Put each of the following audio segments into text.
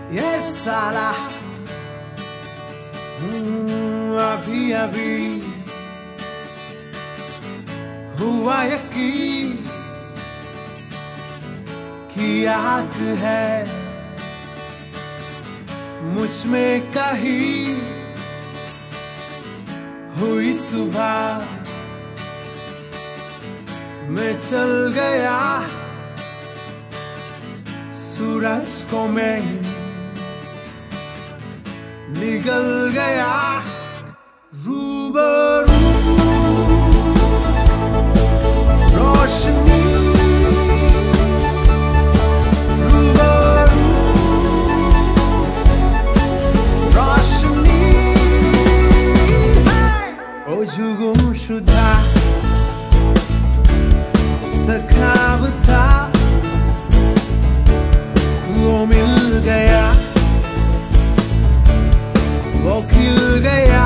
ये साला अभी अभी हुआ यकीन कि आग है मुझ में कहीं हुई सुबह मैं चल गया सूरज को मैं निगल गया रूबरू रोशनी रूबरू रोशनी ओ गुमशुदा सखाब था वो मिल गया वो खिल गया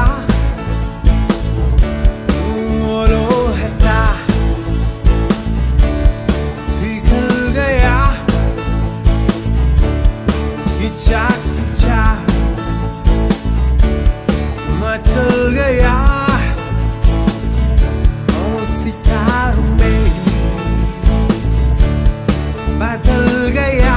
वो लोहता पिघल गया खिंचा खिंचा मचल गया ओ सितारों में बदल गया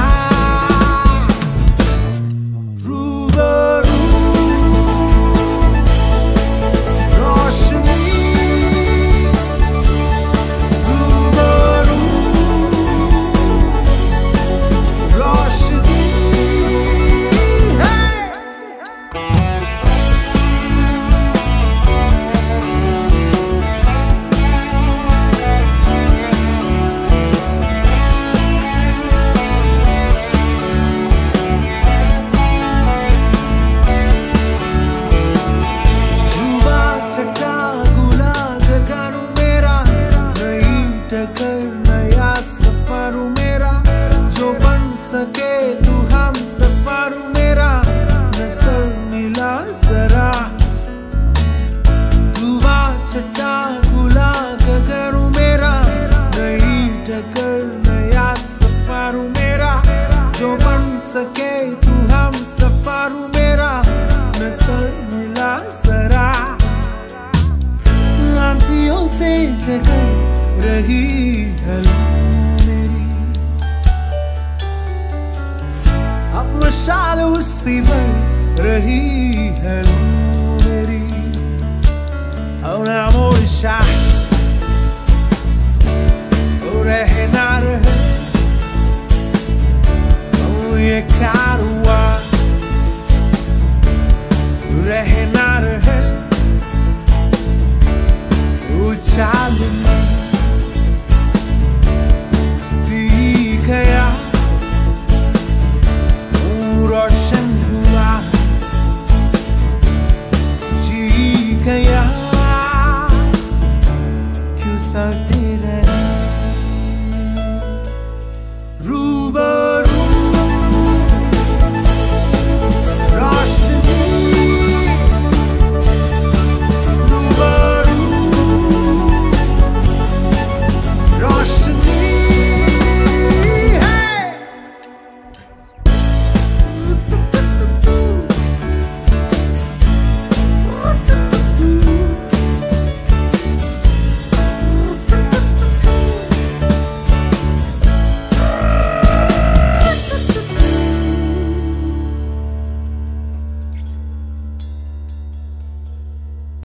नया सफर मेरा जो बन सके तू हम सफर मेरा नस्ल मिला जरा दुआ छटा गुला गगरू मेरा नई टक्कर नया सफर मेरा जो बन सके तू हम सफर मेरा नस्ल मिला जरा आंधियों से जगह रही है मेरी अब मशाल उसी पर रही है मेरी और मोर्शा रहे ना रहे ये कारों